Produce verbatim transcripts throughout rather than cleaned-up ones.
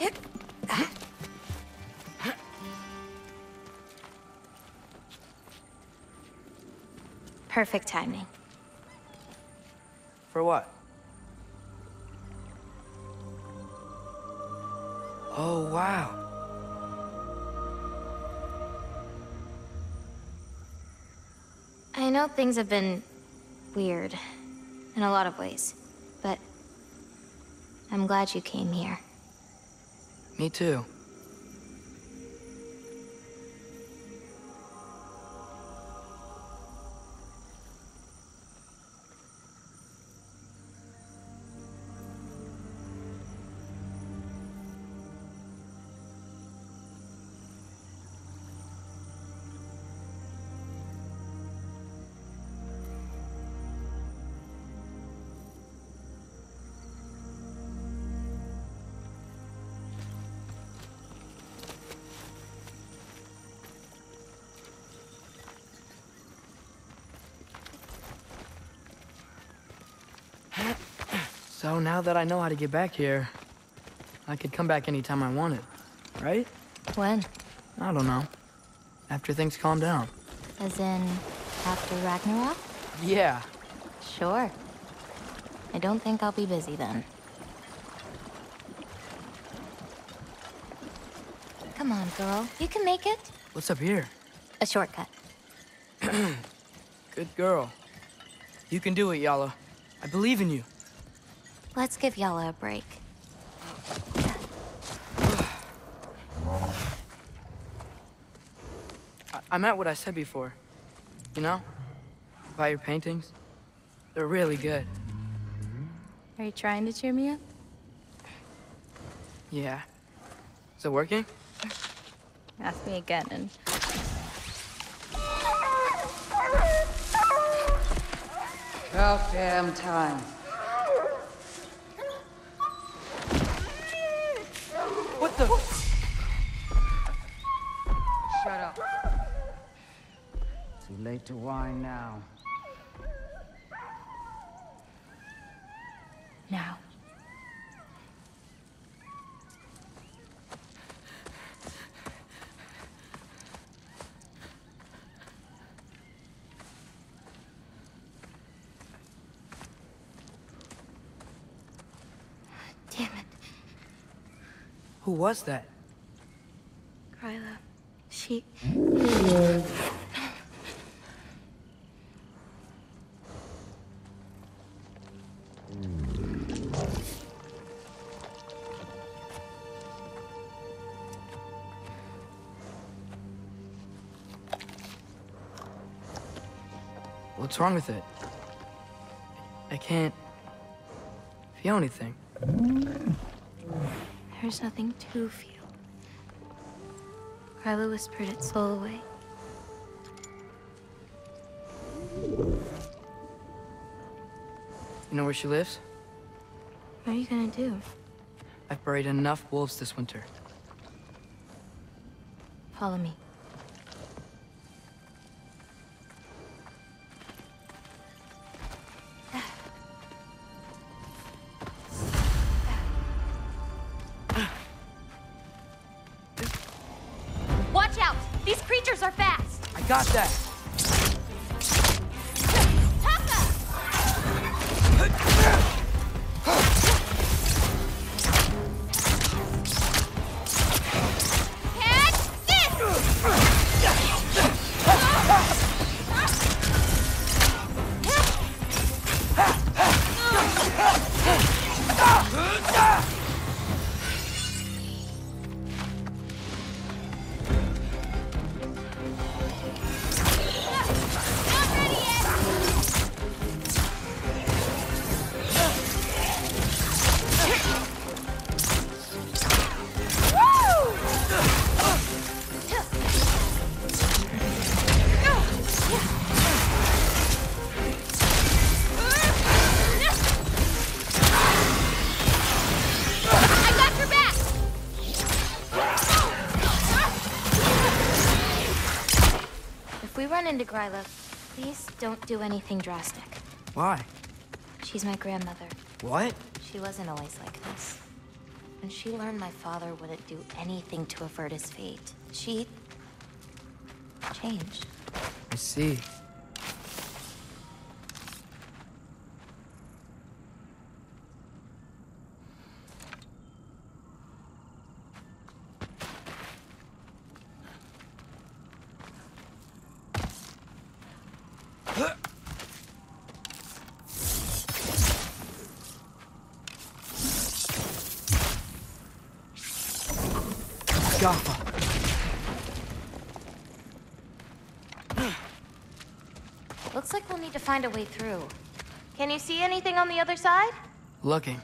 Perfect timing. For what? Oh, wow. I know things have been weird in a lot of ways, but I'm glad you came here. Me too. So now that I know how to get back here, I could come back anytime I wanted, right? When? I don't know. After things calm down. As in, after Ragnarok? Yeah. Sure. I don't think I'll be busy then. Come on, girl. You can make it. What's up here? A shortcut. Good girl. You can do it, Yala. I believe in you. Let's give Yala a break. I, I meant what I said before. You know? About your paintings. They're really good. Are you trying to cheer me up? Yeah. Is it working? Ask me again and... About damn time. What the? Shut up. Too late to whine now. Now. Damn it. Who was that? Gryla. She... What's wrong with it? I can't feel anything. There's nothing to feel. Gryla whispered its soul away. You know where she lives? What are you gonna do? I've buried enough wolves this winter. Follow me. Watch out! These creatures are fast! I got that! Into Gryla, please don't do anything drastic. Why? She's my grandmother. What? She wasn't always like this. When she learned my father wouldn't do anything to avert his fate, she... changed. I see. Gaffa. Looks like we'll need to find a way through. Can you see anything on the other side? Looking.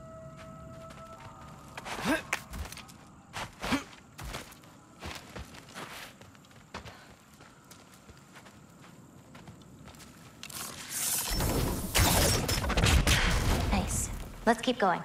Nice. Let's keep going.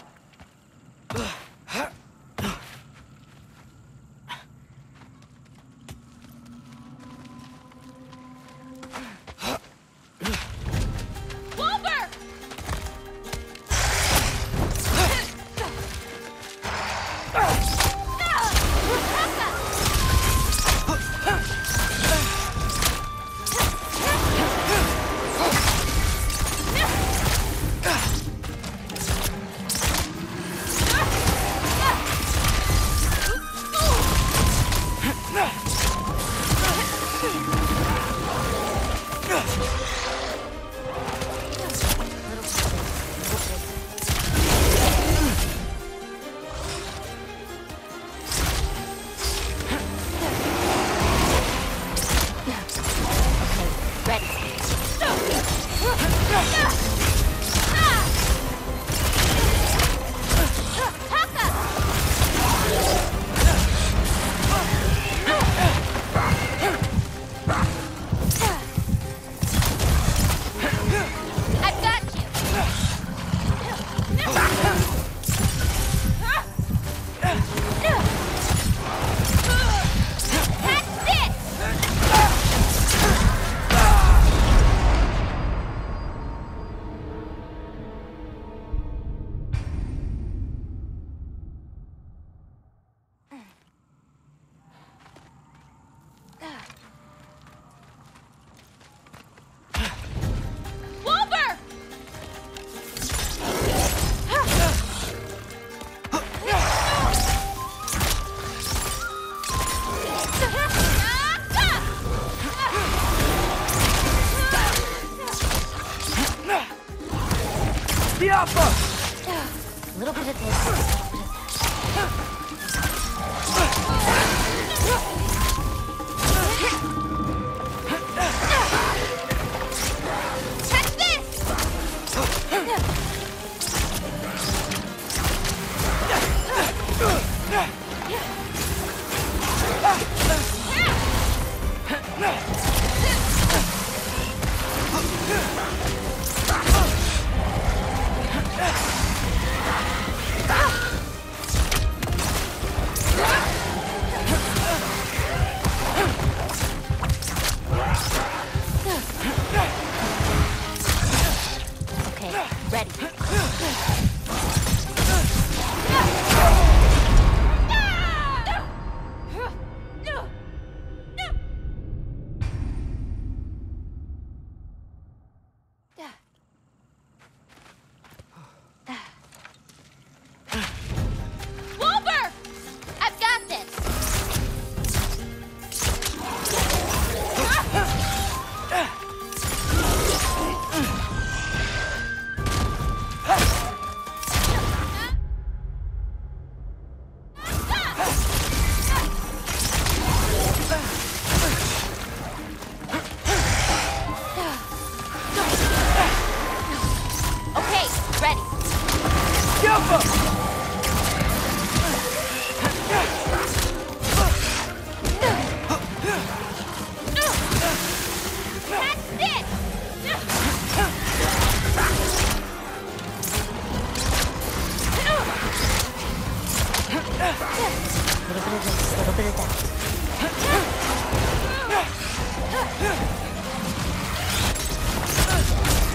A little bit of this, a little bit of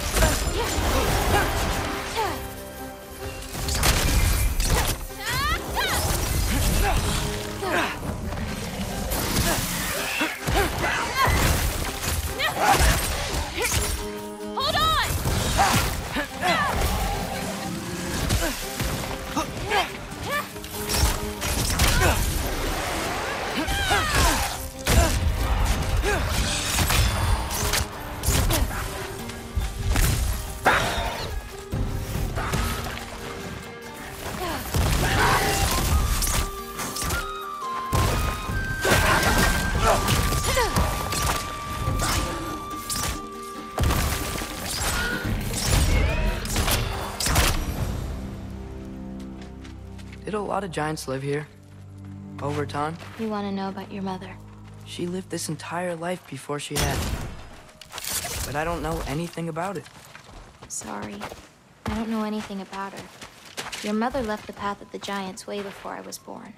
that. lot of giants live here. Over time. You want to know about your mother? She lived this entire life before she had me. But I don't know anything about it. Sorry. I don't know anything about her. Your mother left the path of the giants way before I was born.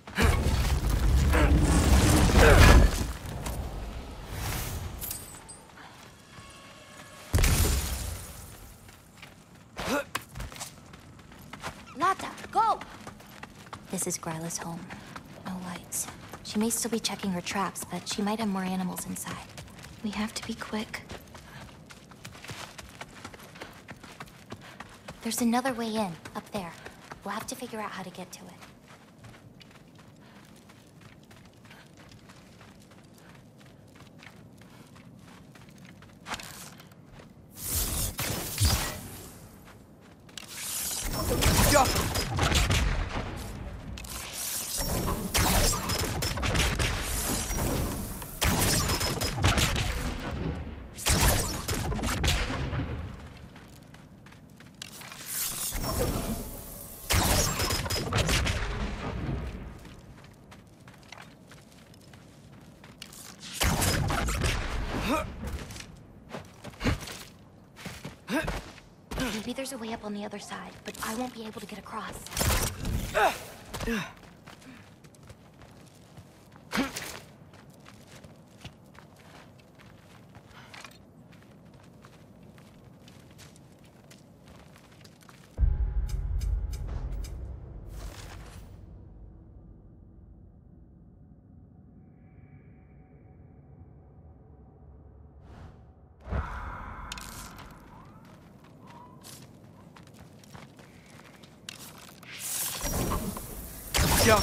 Lata, go! This is Gryla's home. No lights. She may still be checking her traps, but she might have more animals inside. We have to be quick. There's another way in, up there. We'll have to figure out how to get to it. Maybe there's a way up on the other side, but I won't be able to get across. Yeah.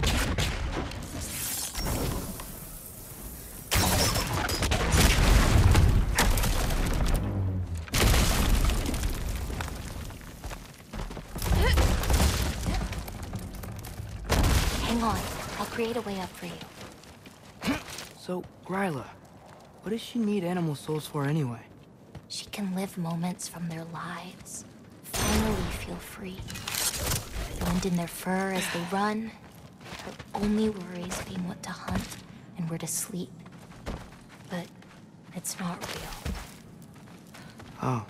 Hang on. I'll create a way up for you. So, Gryla, what does she need animal souls for anyway? She can live moments from their lives. Finally feel free. The wind in their fur as they run. Her only worries being what to hunt and where to sleep. But it's not real. Oh.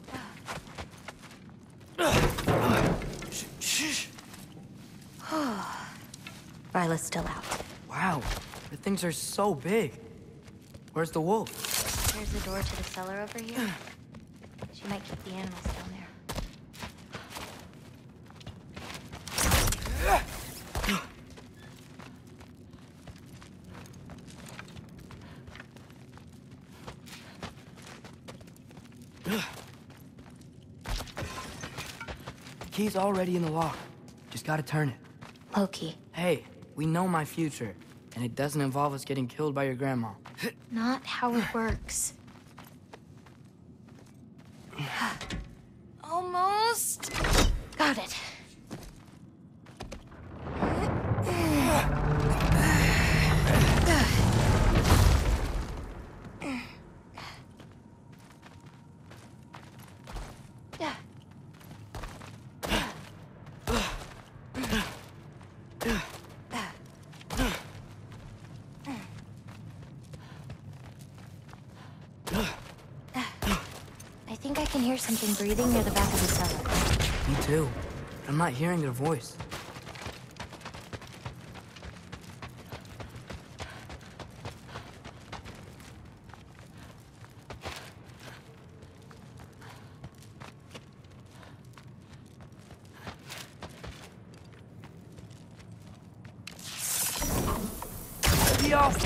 Shh. Ryla's still out. Wow, the things are so big. Where's the wolf? There's a door to the cellar over here. She might keep the animals down there. The key's already in the lock. Just gotta turn it. Loki. Hey, we know my future, and it doesn't involve us getting killed by your grandma. Not how it works. Almost. Got it. I think I can hear something breathing near the back of the cellar. Me too. I'm not hearing their voice. Be off!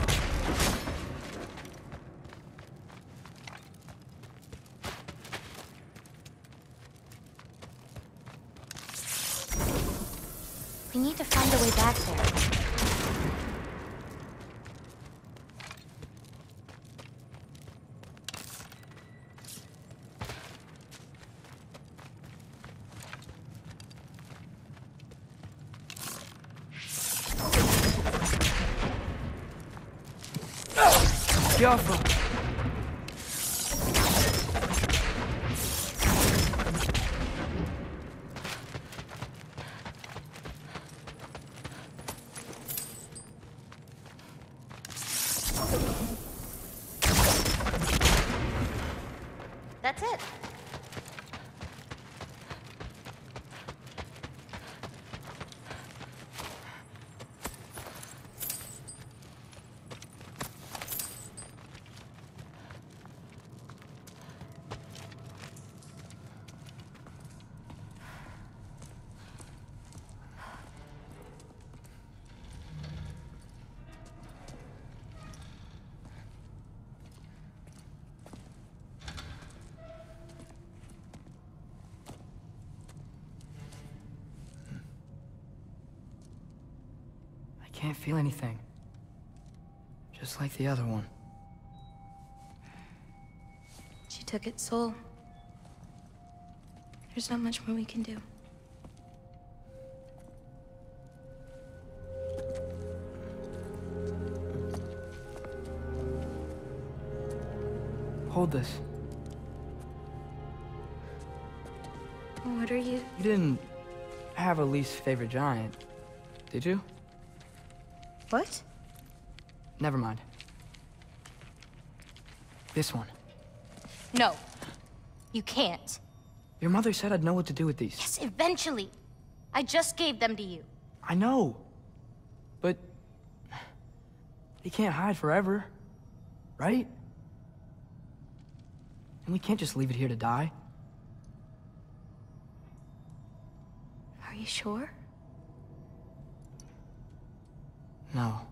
We need to find a way back there. Careful! That's it. I can't feel anything. Just like the other one. She took its soul. There's not much more we can do. Hold this. What are you? You didn't have a least favorite giant, did you? What? Never mind. This one. No. You can't. Your mother said I'd know what to do with these. Yes, eventually. I just gave them to you. I know. But... they can't hide forever. Right? And we can't just leave it here to die. Are you sure? No.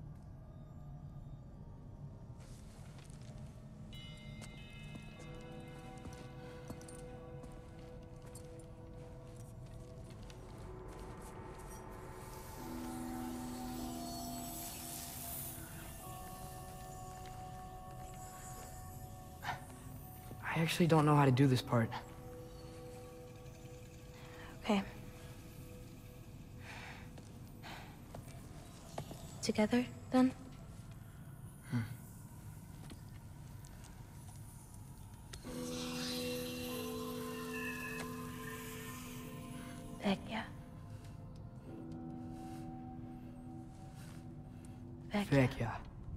I actually don't know how to do this part. Okay. Together, then? Hmm. Vecchia. Vecchia. Vecchia.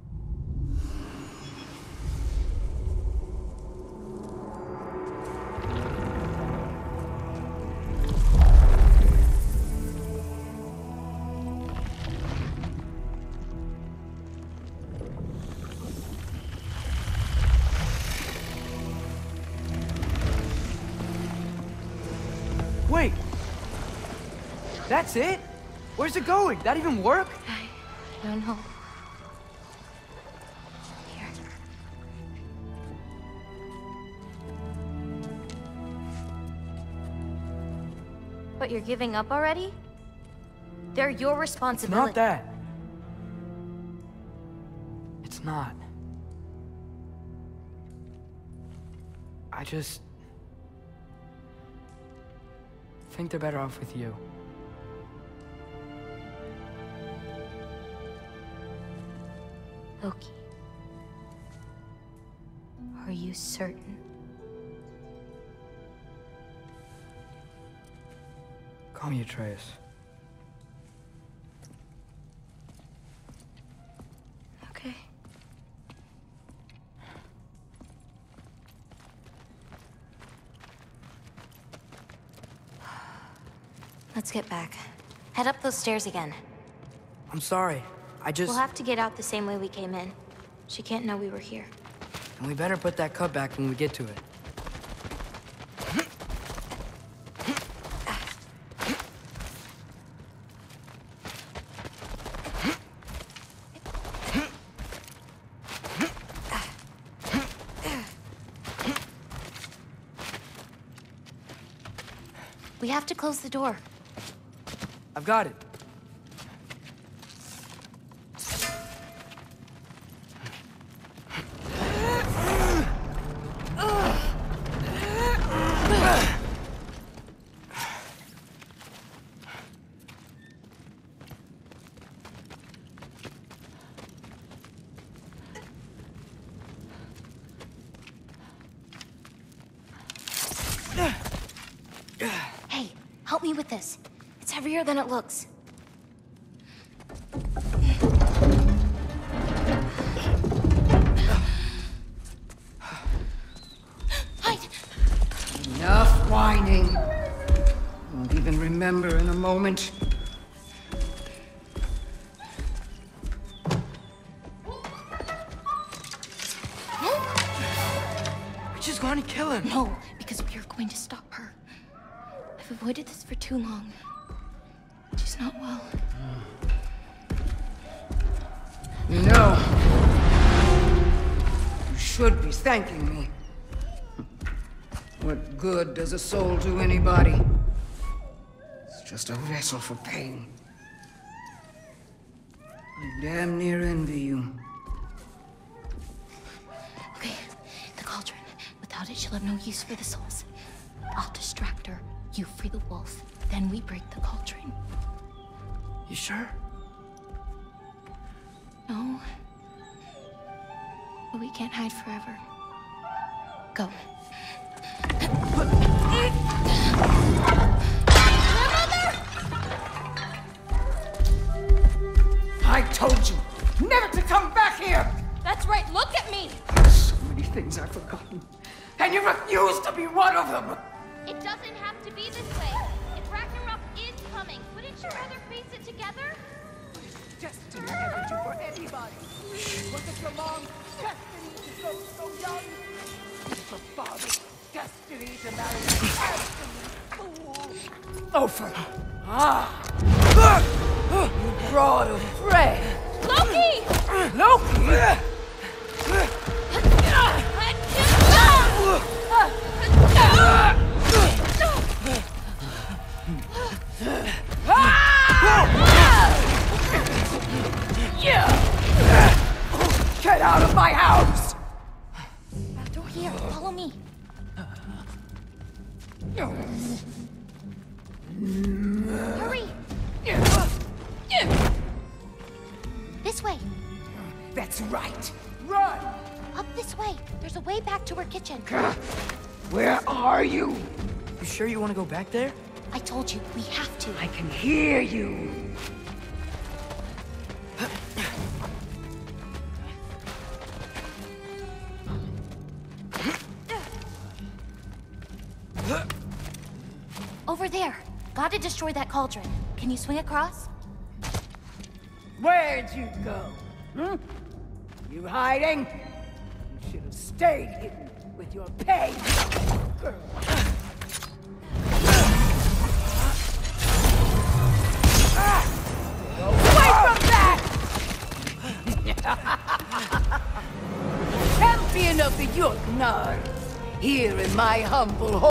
Wait! That's it? Where's it going? That even work? I don't know. Here. But you're giving up already? They're your It's responsibility. not that. It's not. I just... think they're better off with you. Loki. Are you certain? Call me Atreus. Okay. Let's get back. Head up those stairs again. I'm sorry. I just... We'll have to get out the same way we came in. She can't know we were here. And we better put that cup back when we get to it. We have to close the door. I've got it. Hey, help me with this. It's heavier than it looks. Hide! moment. We're just going to kill him. No, because we are going to stop her. I've avoided this for too long. She's not well. You know, you should be thanking me. What good does a soul do anybody? It's just a vessel for pain. I damn near envy you. Okay, the cauldron. Without it, she'll have no use for the souls. I'll distract her. You free the wolf. Then we break the cauldron. You sure? No. But we can't hide forever. Go. I told you never to come back here! That's right, look at me! So many things I've forgotten, and you refuse to be one of them! It doesn't have to be this way. If Ragnarok is coming, wouldn't you rather face it together? Destiny ever do for anybody? Was it your mom's destiny to go so young? Was it your father's destiny to marry an absolute fool? Ofer! Ah! You brood of prey! Loki! Loki! Get out of my house! Back door here, follow me. Hurry! This way. That's right. Run! Up this way. There's a way back to her kitchen. Where are you? You sure you want to go back there? I told you, we have to. I can hear you. Over there. Gotta destroy that cauldron. Can you swing across? Where'd you go? Hmm? You hiding? You should have stayed hidden with your pay, girl. Away from that! Champion of the Jotnar, here in my humble home.